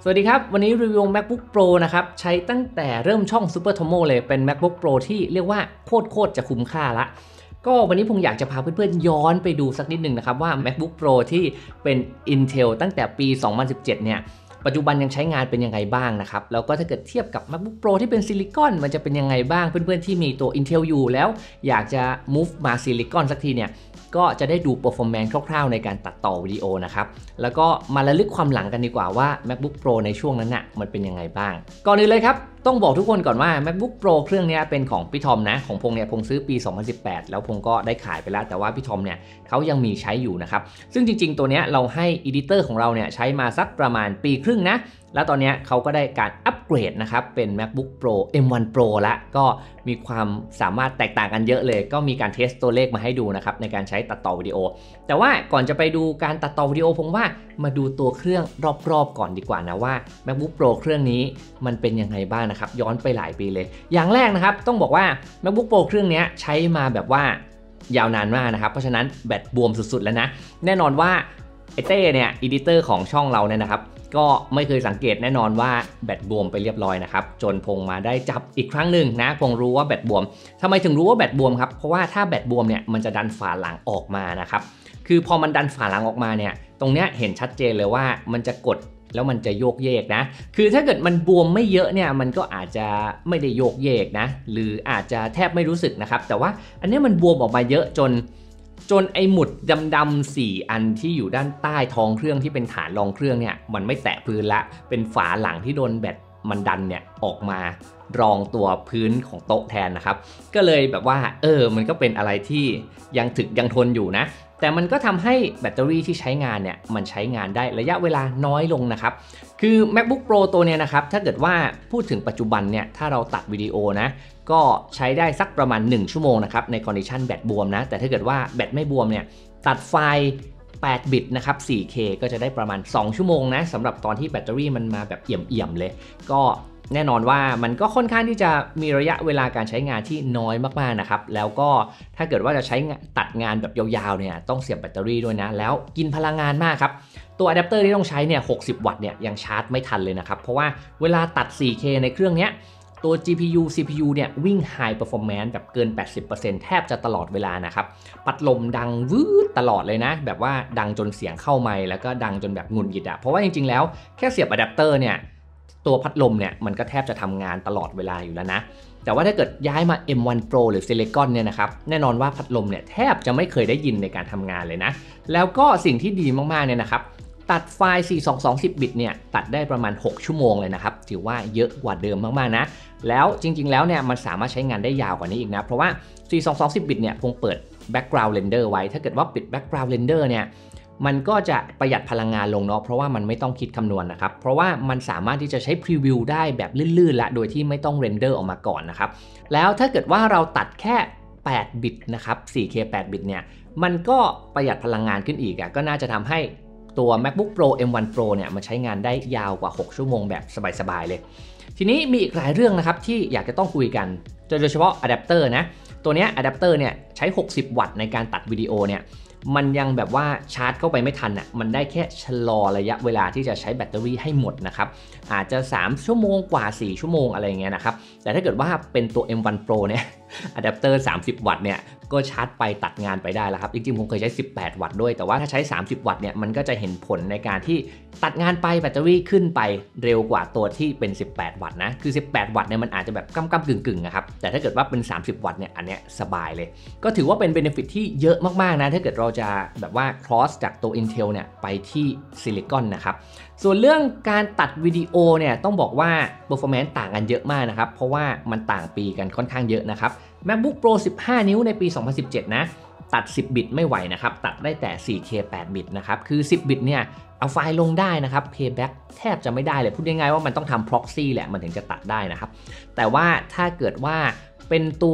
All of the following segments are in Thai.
สวัสดีครับวันนี้รีวิว MacBook Pro นะครับใช้ตั้งแต่เริ่มช่อง Super Tomo เลยเป็น MacBook Pro ที่เรียกว่าโคตรจะคุ้มค่าละก็วันนี้ผมอยากจะพาเพื่อนๆย้อนไปดูสักนิดหนึ่งนะครับว่า MacBook Pro ที่เป็น Intel ตั้งแต่ปี 2017 เนี่ยปัจจุบันยังใช้งานเป็นยังไงบ้างนะครับแล้วก็ถ้าเกิดเทียบกับ MacBook Pro ที่เป็นซิลิคอนมันจะเป็นยังไงบ้างเพื่อนๆที่มีตัว Intel อยู่แล้วอยากจะ move มาซิลิคอนสักทีเนี่ยก็จะได้ดู performance คร่าวๆในการตัดต่อวิดีโอนะครับแล้วก็มาระลึกความหลังกันดีกว่าว่า MacBook Pro ในช่วงนั้นน่ะมันเป็นยังไงบ้างก่อนอื่นเลยครับต้องบอกทุกคนก่อนว่า MacBook Pro เครื่องนี้เป็นของพี่ทอมนะของพงเนี่ยพงซื้อปี 2018 แล้วพงก็ได้ขายไปแล้วแต่ว่าพี่ทอมเนี่ยเขายังมีใช้อยู่นะครับซึ่งจริงๆตัวนี้เราให้อีดิเตอร์ของเราเนี่ยใช้มาสักประมาณปีครึ่งนะแล้วตอนนี้เขาก็ได้การอัปเกรดนะครับเป็น MacBook Pro M1 Pro ละก็มีความสามารถแตกต่างกันเยอะเลยก็มีการเทสตัวเลขมาให้ดูนะครับในการใช้ตัดต่อวิดีโอแต่ว่าก่อนจะไปดูการตัดต่อวิดีโอผมว่ามาดูตัวเครื่องรอบๆก่อนดีกว่านะว่า MacBook Pro เครื่องนี้มันเป็นยังไงบ้างนะครับย้อนไปหลายปีเลยอย่างแรกนะครับต้องบอกว่า MacBook Pro เครื่องนี้ใช้มาแบบว่ายาวนานมากนะครับเพราะฉะนั้นแบตบวมสุดๆแล้วนะแน่นอนว่าไอเต้เนี่ยอีดิเตอร์ของช่องเราเนี่ยนะครับก็ไม่เคยสังเกตแน่นอนว่าแบตบวมไปเรียบร้อยนะครับจนพงมาได้จับอีกครั้งหนึ่งนะพงรู้ว่าแบตบวมทำไมถึงรู้ว่าแบตบวมครับเพราะว่าถ้าแบตบวมเนี่ยมันจะดันฝาหลังออกมานะครับคือพอมันดันฝาหลังออกมาเนี่ยตรงเนี้ยเห็นชัดเจนเลยว่ามันจะกดแล้วมันจะโยกเยกนะคือถ้าเกิดมันบวมไม่เยอะเนี่ยมันก็อาจจะไม่ได้โยกเยกนะหรืออาจจะแทบไม่รู้สึกนะครับแต่ว่าอันนี้มันบวมออกมาเยอะจนไอหมุดดำๆ4อันที่อยู่ด้านใต้ท้องเครื่องที่เป็นฐานรองเครื่องเนี่ยมันไม่แตะพื้นละเป็นฝาหลังที่โดนแบตมันดันเนี่ยออกมารองตัวพื้นของโต๊ะแทนนะครับก็เลยแบบว่ามันก็เป็นอะไรที่ยังถึกยังทนอยู่นะแต่มันก็ทำให้แบตเตอรี่ที่ใช้งานเนี่ยมันใช้งานได้ระยะเวลาน้อยลงนะครับคือ MacBook Pro ตัวเนี้ยนะครับถ้าเกิดว่าพูดถึงปัจจุบันเนี่ยถ้าเราตัดวิดีโอนะก็ใช้ได้สักประมาณ1ชั่วโมงนะครับในคอนดิชันแบตบวมนะแต่ถ้าเกิดว่าแบตไม่บวมเนี่ยตัดไฟล์8 บิตนะครับ 4K ก็จะได้ประมาณ2ชั่วโมงนะสำหรับตอนที่แบตเตอรี่มันมาแบบเอี่ยมๆเลยก็แน่นอนว่ามันก็ค่อนข้างที่จะมีระยะเวลาการใช้งานที่น้อยมากๆนะครับแล้วก็ถ้าเกิดว่าจะใช้ตัดงานแบบยาวๆเนี่ยต้องเสียบแบตเตอรี่ด้วยนะแล้วกินพลังงานมากครับตัวอะแดปเตอร์ที่ต้องใช้เนี่ย60 วัตต์เนี่ยยังชาร์จไม่ทันเลยนะครับเพราะว่าเวลาตัด 4K ในเครื่องนี้ตัว GPU CPU เนี่ยวิ่ง High Performance แบบเกิน 80% แทบจะตลอดเวลานะครับพัดลมดังวืดตลอดเลยนะแบบว่าดังจนเสียงเข้าไมค์แล้วก็ดังจนแบบหงุดหงิดอะเพราะว่าจริงๆแล้วแค่เสียบอะแดปเตอร์เนี่ยตัวพัดลมเนี่ยมันก็แทบจะทำงานตลอดเวลาอยู่แล้วนะแต่ว่าถ้าเกิดย้ายมา M1 Pro หรือ Silicon เนี่ยนะครับแน่นอนว่าพัดลมเนี่ยแทบจะไม่เคยได้ยินในการทำงานเลยนะแล้วก็สิ่งที่ดีมากๆเนี่ยนะครับตัดไฟล์ 42210 บิตเนี่ยตัดได้ประมาณ6ชั่วโมงเลยนะครับถือว่าเยอะกว่าเดิมมากๆนะแล้วจริงๆแล้วเนี่ยมันสามารถใช้งานได้ยาวกว่านี้อีกนะเพราะว่า 42210 บิตเนี่ยคงเปิด Background Render ไว้ถ้าเกิดว่าปิด Background Render เนี่ยมันก็จะประหยัดพลังงานลงเนาะเพราะว่ามันไม่ต้องคิดคำนวณนะครับเพราะว่ามันสามารถที่จะใช้พรีวิวได้แบบลื่นๆและโดยที่ไม่ต้องเรนเดอร์ออกมาก่อนนะครับแล้วถ้าเกิดว่าเราตัดแค่8 บิตนะครับ 4K 8 บิตเนี่ยมันก็ประหยัดพลังงานขึ้นอีกก็น่าจะทำให้ตัว MacBook Pro M1 Pro เนี่ยมันใช้งานได้ยาวกว่า6ชั่วโมงแบบสบายๆเลยทีนี้มีอีกหลายเรื่องนะครับที่อยากจะต้องคุยกันโดยเฉพาะอะแดปเตอร์นะตัวนี้อะแดปเตอร์เนี่ยใช้60 วัตต์ในการตัดวิดีโอเนี่ยมันยังแบบว่าชาร์จเข้าไปไม่ทันมันได้แค่ชะลอระยะเวลาที่จะใช้แบตเตอรี่ให้หมดนะครับอาจจะ3ชั่วโมงกว่า4ชั่วโมงอะไรเงี้ยนะครับแต่ถ้าเกิดว่าเป็นตัว M1 Pro เนี่ยอะแดปเตอร์30 วัตต์เนี่ยก็ชาร์จไปตัดงานไปได้แล้วครับจริงๆผมเคยใช้18 วัตต์ด้วยแต่ว่าถ้าใช้30 วัตต์เนี่ยมันก็จะเห็นผลในการที่ตัดงานไปแบตเตอรี่ขึ้นไปเร็วกว่าตัวที่เป็น18 วัตต์นะคือ18 วัตต์เนี่ยมันอาจจะแบบก้ำกึ่งนะครับแต่ถ้าเกิดว่าเป็น30 วัตต์เนี่ยอันเนี้ยสบายเลยก็ถือว่าเป็นเบเนฟิตที่เยอะมากๆนะถ้าเกิดเราจะแบบว่า cross จากตัว Intel เนี่ยไปที่ Silicon นะครับส่วนเรื่องการตัดวิดีโอเนี่ยต้องบอกว่า performance ต่างกันเยอะมากนะครับเพราะว่ามันต่างปีกันค่อนข้างเยอะนะครับ MacBook Pro 15 นิ้วในปี 2017 นะตัด 10 บิตไม่ไหวนะครับตัดได้แต่ 4K 8 บิตนะครับคือ 10 บิตเนี่ยเอาไฟล์ลงได้นะครับ Playback แทบจะไม่ได้เลยพูดง่ายๆว่ามันต้องทำ proxy แหละมันถึงจะตัดได้นะครับแต่ว่าถ้าเกิดว่าเป็นตัว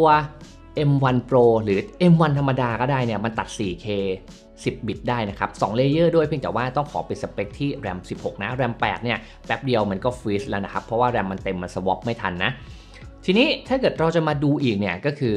M1 Pro หรือ M1 ธรรมดาก็ได้เนี่ยมันตัด 4K 10 บิตได้นะครับ2เลเยอร์ด้วยเพียงแต่ว่าต้องขอเป็นสเปคที่ RAM 16 นะ RAM 8 เนี่ยแป๊บเดียวมันก็ฟรีซแล้วนะครับเพราะว่า RAM มันเต็มมันสวอปไม่ทันนะทีนี้ถ้าเกิดเราจะมาดูอีกเนี่ยก็คือ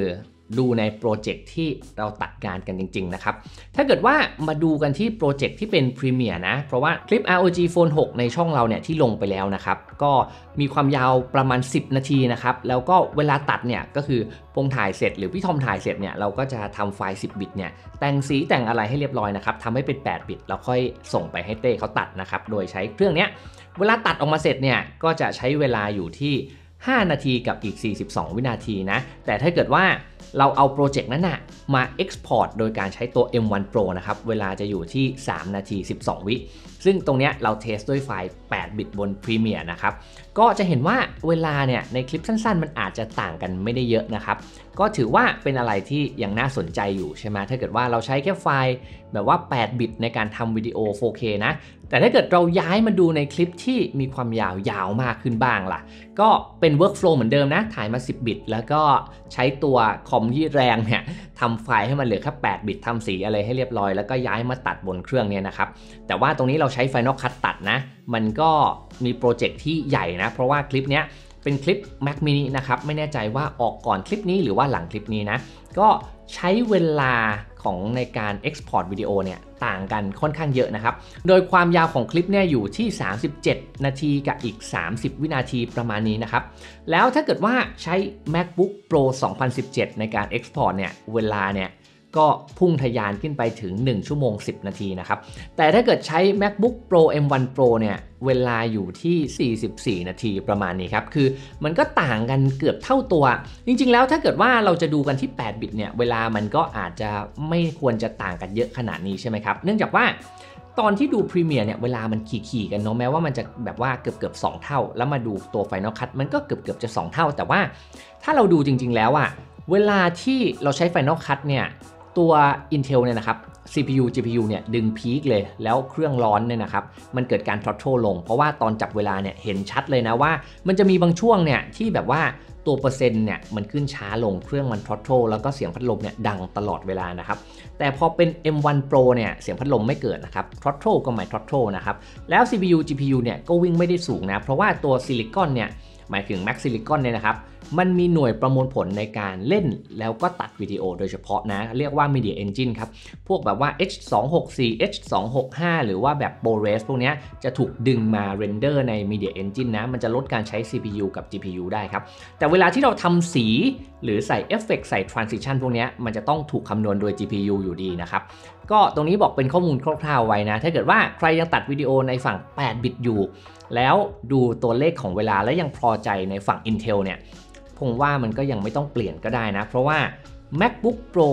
ดูในโปรเจกต์ที่เราตัดงานกันจริงๆนะครับถ้าเกิดว่ามาดูกันที่โปรเจกต์ที่เป็นพรีเมียร์นะเพราะว่าคลิป ROG Phone 6 ในช่องเราเนี่ยที่ลงไปแล้วนะครับก็มีความยาวประมาณ10นาทีนะครับแล้วก็เวลาตัดเนี่ยก็คือพงถ่ายเสร็จหรือพี่ทอมถ่ายเสร็จเนี่ยเราก็จะทำไฟล์10บิตเนี่ยแต่งสีแต่งอะไรให้เรียบร้อยนะครับทำให้เป็น8บิตแล้วค่อยส่งไปให้เต้เขาตัดนะครับโดยใช้เครื่องเนี้ยเวลาตัดออกมาเสร็จเนี่ยก็จะใช้เวลาอยู่ที่5นาทีกับอีก42วินาทีนะแต่ถ้าเกิดว่าเราเอาโปรเจกต์นั้นนะมา Export โดยการใช้ตัว M1 Pro นะครับเวลาจะอยู่ที่3นาที12วิซึ่งตรงนี้เราเทสด้วยไฟล์8บิตบน Premiere นะครับก็จะเห็นว่าเวลาเนี่ยในคลิปสั้นๆมันอาจจะต่างกันไม่ได้เยอะนะครับก็ถือว่าเป็นอะไรที่ยังน่าสนใจอยู่ใช่ไหมถ้าเกิดว่าเราใช้แค่ไฟล์แบบว่า8บิตในการทำวิดีโอ 4K นะแต่ถ้าเกิดเราย้ายมาดูในคลิปที่มีความยาวมากขึ้นบ้างล่ะก็เป็น workflow เหมือนเดิมนะถ่ายมา10บิตแล้วก็ใช้ตัวคอมที่แรงเนี่ยทำไฟล์ให้มันเหลือแค่8บิตทำสีอะไรให้เรียบร้อยแล้วก็ย้ายมาตัดบนเครื่องเนี่ยนะครับแต่ว่าตรงนี้เราใช้ Final Cut ตัดนะมันก็มีโปรเจกต์ที่ใหญ่นะเพราะว่าคลิปเนี้ยเป็นคลิป Mac mini นะครับไม่แน่ใจว่าออกก่อนคลิปนี้หรือว่าหลังคลิปนี้นะก็ใช้เวลาของในการ Export วิดีโอเนี่ยต่างกันค่อนข้างเยอะนะครับโดยความยาวของคลิปเนี่ยอยู่ที่37นาทีกับอีก30วินาทีประมาณนี้นะครับแล้วถ้าเกิดว่าใช้ MacBook Pro 2017 ในการ Export เนี่ยเวลาเนี่ยก็พุ่งทะยานขึ้นไปถึง1ชั่วโมง10นาทีนะครับแต่ถ้าเกิดใช้ MacBook Pro M1 Pro เนี่ยเวลาอยู่ที่44นาทีประมาณนี้ครับคือมันก็ต่างกันเกือบเท่าตัวจริงๆแล้วถ้าเกิดว่าเราจะดูกันที่8บิตเนี่ยเวลามันก็อาจจะไม่ควรจะต่างกันเยอะขนาดนี้ใช่ไหมครับเนื่องจากว่าตอนที่ดู Premiere เนี่ยเวลามันขี่กันเนาะแม้ว่ามันจะแบบว่าเกือบ2เท่าแล้วมาดูตัว Final Cut มันก็เกือบจะ2เท่าแต่ว่าถ้าเราดูจริงๆแล้วอะเวลาที่เราใช้ Final Cut เนี่ยตัว Intel เนี่ยนะครับ CPU GPU เนี่ยดึงพีคเลยแล้วเครื่องร้อนเนี่ยนะครับมันเกิดการ throttle ลงเพราะว่าตอนจับเวลาเนี่ยเห็นชัดเลยนะว่ามันจะมีบางช่วงเนี่ยที่แบบว่าตัวเปอร์เซ็นต์เนี่ยมันขึ้นช้าลงเครื่องมัน throttle แล้วก็เสียงพัดลมเนี่ยดังตลอดเวลานะครับแต่พอเป็น M1 Pro เนี่ยเสียงพัดลมไม่เกิดนะครับ throttle ก็ไม่ throttle นะครับแล้ว CPU GPU เนี่ยก็วิ่งไม่ได้สูงนะเพราะว่าตัวซิลิคอนเนี่ยหมายถึง Mac Silicon เนี่ยนะครับมันมีหน่วยประมวลผลในการเล่นแล้วก็ตัดวิดีโอโดยเฉพาะนะเรียกว่า Media Engine ครับพวกแบบว่า H264 H265 หรือว่าแบบ ProRes พวกนี้จะถูกดึงมาเรนเดอร์ใน Media Engine นะมันจะลดการใช้ CPU กับ GPU ได้ครับแต่เวลาที่เราทำสีหรือใส่เอฟเฟกต์ใส่ Transition พวกนี้มันจะต้องถูกคำนวณโดย GPU อยู่ดีนะครับก็ตรงนี้บอกเป็นข้อมูลคร่าวๆไว้นะถ้าเกิดว่าใครยังตัดวิดีโอในฝั่ง8บิตอยู่แล้วดูตัวเลขของเวลาและยังพอใจในฝั่ง Intel เนี่ยผมว่ามันก็ยังไม่ต้องเปลี่ยนก็ได้นะเพราะว่า MacBook Pro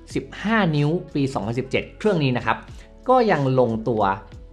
15 นิ้วปี 2017 เครื่องนี้นะครับก็ยังลงตัว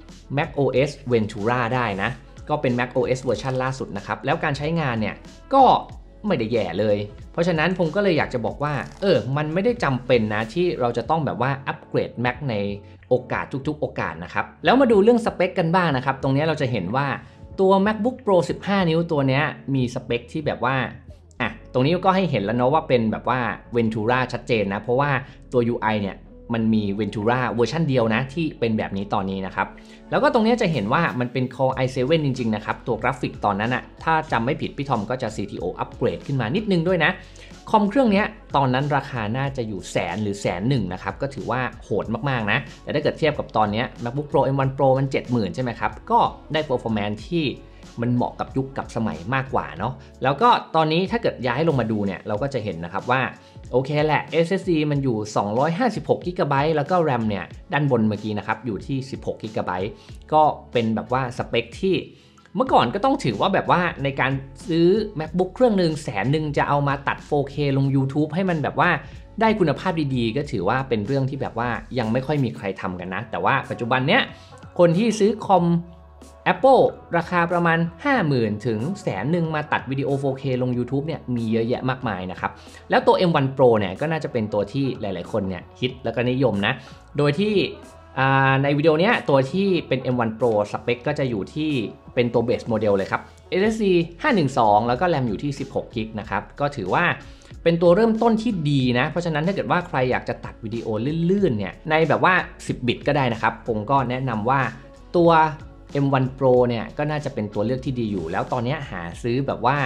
macOS Ventura ได้นะก็เป็น macOS เวอร์ชันล่าสุดนะครับแล้วการใช้งานเนี่ยก็ไม่ได้แย่เลยเพราะฉะนั้นผมก็เลยอยากจะบอกว่ามันไม่ได้จำเป็นนะที่เราจะต้องแบบว่าอัปเกรด Mac ในโอกาสทุกๆโอกาสนะครับแล้วมาดูเรื่องสเปคกันบ้างนะครับตรงนี้เราจะเห็นว่าตัว MacBook Pro 15 นิ้วตัวนี้มีสเปคที่แบบว่าตรงนี้ก็ให้เห็นแล้วเนาะว่าเป็นแบบว่า Ventura ชัดเจนนะเพราะว่าตัว UI เนี่ยมันมี Ventura เวอร์ชันเดียวนะที่เป็นแบบนี้ตอนนี้นะครับแล้วก็ตรงนี้จะเห็นว่ามันเป็น Core i7 จริงๆนะครับตัวกราฟิกตอนนั้นถ้าจำไม่ผิดพี่ทอมก็จะ CTO อัปเกรดขึ้นมานิดนึงด้วยนะคอมเครื่องนี้ตอนนั้นราคาน่าจะอยู่100,000 หรือ101,000นะครับก็ถือว่าโหดมากๆนะแต่ถ้าเกิดเทียบกับตอนนี้ MacBook Pro M1 Pro มัน 70,000 ใช่ไหมครับก็ได้ performance ที่มันเหมาะกับยุคกับสมัยมากกว่าเนาะแล้วก็ตอนนี้ถ้าเกิดย้ายลงมาดูเนี่ยเราก็จะเห็นนะครับว่าโอเคแหละ SSD มันอยู่256 GB แล้วก็ RAM เนี่ยด้านบนเมื่อกี้นะครับอยู่ที่16 GB ก็เป็นแบบว่าสเปคที่เมื่อก่อนก็ต้องถือว่าแบบว่าในการซื้อ MacBook เครื่องนึง100,000จะเอามาตัด 4K ลง YouTube ให้มันแบบว่าได้คุณภาพดีๆก็ถือว่าเป็นเรื่องที่แบบว่ายังไม่ค่อยมีใครทำกันนะแต่ว่าปัจจุบันเนี้ยคนที่ซื้อคอมApple ราคาประมาณ 50,000 ถึง100,000มาตัดวิดีโอ 4K ลง YouTube เนี่ยมีเยอะแยะมากมายนะครับแล้วตัว M1 Pro เนี่ยก็น่าจะเป็นตัวที่หลายๆคนเนี่ยฮิตแล้วก็นิยมนะโดยที่ในวิดีโอนี้ตัวที่เป็น M1 Pro สเปคก็จะอยู่ที่เป็นตัวเบสโมเดลเลยครับ SSD 512 แล้วก็ RAM อยู่ที่16 GB นะครับก็ถือว่าเป็นตัวเริ่มต้นที่ดีนะเพราะฉะนั้นถ้าเกิดว่าใครอยากจะตัดวิดีโอลื่นๆเนี่ยในแบบว่า10บิตก็ได้นะครับผมก็แนะนำว่าตัวM1 Pro เนี่ยก็น่าจะเป็นตัวเลือกที่ดีอยู่แล้วตอนนี้หาซื้อแบบว่า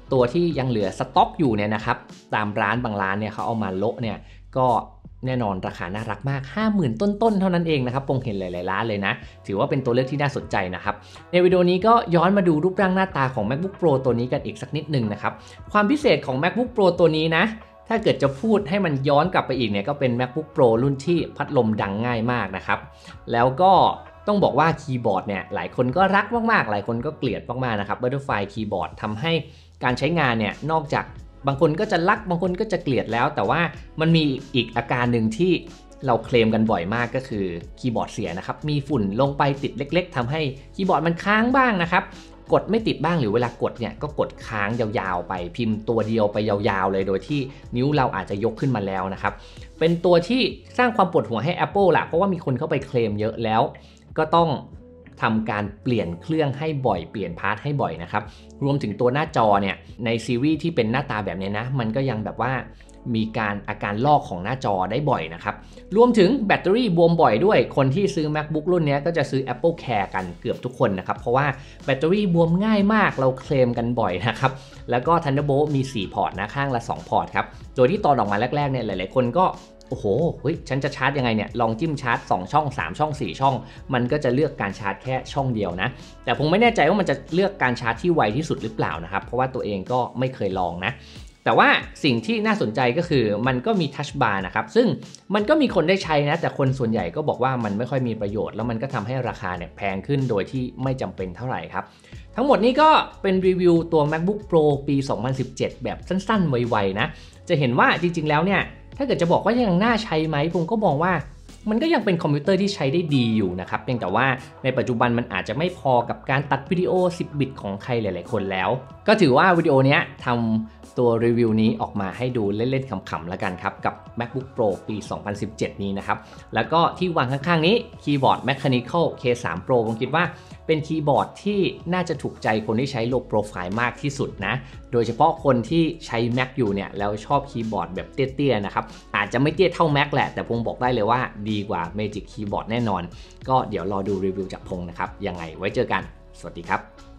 ตัวที่ยังเหลือสต็อกอยู่เนี่ยนะครับตามร้านบางร้านเนี่ยเขาเอามาโละเนี่ยก็แน่นอนราคาน่ารักมาก 50,000 ต้นๆเท่านั้นเองนะครับผมเห็นหลายๆร้านเลยนะถือว่าเป็นตัวเลือกที่น่าสนใจนะครับในวิดีโอนี้ก็ย้อนมาดูรูปร่างหน้าตาของ MacBook Pro ตัวนี้กันอีกสักนิดนึงนะครับความพิเศษของ MacBook Pro ตัวนี้นะถ้าเกิดจะพูดให้มันย้อนกลับไปอีกเนี่ยก็เป็น MacBook Pro รุ่นที่พัดลมดังง่ายมากนะครับแล้วก็ต้องบอกว่าคีย์บอร์ดเนี่ยหลายคนก็รักมากๆหลายคนก็เกลียดมากๆนะครับ Butterfly คีย์บอร์ดทำให้การใช้งานเนี่ยนอกจากบางคนก็จะรักบางคนก็จะเกลียดแล้วแต่ว่ามันมีอีกอาการหนึ่งที่เราเคลมกันบ่อยมากก็คือคีย์บอร์ดเสียนะครับมีฝุ่นลงไปติดเล็กๆทำให้คีย์บอร์ดมันค้างบ้างนะครับกดไม่ติดบ้างหรือเวลากดเนี่ยก็กดค้างยาวๆไปพิมพ์ตัวเดียวไปยาวๆเลยโดยที่นิ้วเราอาจจะยกขึ้นมาแล้วนะครับเป็นตัวที่สร้างความปวดหัวให้ Apple แหละเพราะว่ามีคนเข้าไปเคลมเยอะแล้วก็ต้องทำการเปลี่ยนเครื่องให้บ่อยเปลี่ยนพาร์ทให้บ่อยนะครับรวมถึงตัวหน้าจอเนี่ยในซีรีส์ที่เป็นหน้าตาแบบนี้นะมันก็ยังแบบว่ามีอาการลอกของหน้าจอได้บ่อยนะครับรวมถึงแบตเตอรี่บวมบ่อยด้วยคนที่ซื้อ MacBook รุ่นนี้ก็จะซื้อ Apple Care กันเกือบทุกคนนะครับเพราะว่าแบตเตอรี่บวมง่ายมากเราเคลมกันบ่อยนะครับแล้วก็ Thunderbolt มี4พอร์ตนะข้างละ2พอร์ตครับโดยที่ตอนออกมาแรกๆเนี่ยหลายๆคนก็โอ้โหเฮ้ยฉันจะชาร์จยังไงเนี่ยลองจิ้มชาร์จ2ช่อง3ช่อง4ช่องมันก็จะเลือกการชาร์จแค่ช่องเดียวนะแต่ผมไม่แน่ใจว่ามันจะเลือกการชาร์จที่ไวที่สุดหรือเปล่านะครับเพราะว่าตัวเองก็ไม่เคยลองนะแต่ว่าสิ่งที่น่าสนใจก็คือมันก็มีทัชบาร์นะครับซึ่งมันก็มีคนได้ใช้นะแต่คนส่วนใหญ่ก็บอกว่ามันไม่ค่อยมีประโยชน์แล้วมันก็ทำให้ราคาเนี่ยแพงขึ้นโดยที่ไม่จำเป็นเท่าไหร่ครับทั้งหมดนี้ก็เป็นรีวิวตัว MacBook Pro ปี 2017 แบบสั้นๆไวๆนะจะเห็นว่าจริงๆแล้วเนี่ยถ้าเกิดจะบอกว่ายังน่าใช้ไหมผมก็มองว่ามันก็ยังเป็นคอมพิวเตอร์ที่ใช้ได้ดีอยู่นะครับเพียงแต่ว่าในปัจจุบันมันอาจจะไม่พอกับการตัดวิดีโอ10 บิตของใครหลายๆคนแล้วก็ถือว่าวิดีโอนี้ทำตัวรีวิวนี้ออกมาให้ดูเล่นๆขำๆแล้วกันครับกับ MacBook Pro ปี 2017 นี้นะครับแล้วก็ที่วางข้างๆนี้คีย์บอร์ด Mechanical K3 Pro ผมคิดว่าเป็นคีย์บอร์ดที่น่าจะถูกใจคนที่ใช้ Low Profile มากที่สุดนะโดยเฉพาะคนที่ใช้ Mac อยู่เนี่ยแล้วชอบคีย์บอร์ดแบบเตี้ยๆนะครับอาจจะไม่เตี้ยเท่า Mac แหละแต่ผมบอกได้เลยว่าดีกว่า Magic Keyboard แน่นอนก็เดี๋ยวรอดูรีวิวจากพงนะครับยังไงไว้เจอกันสวัสดีครับ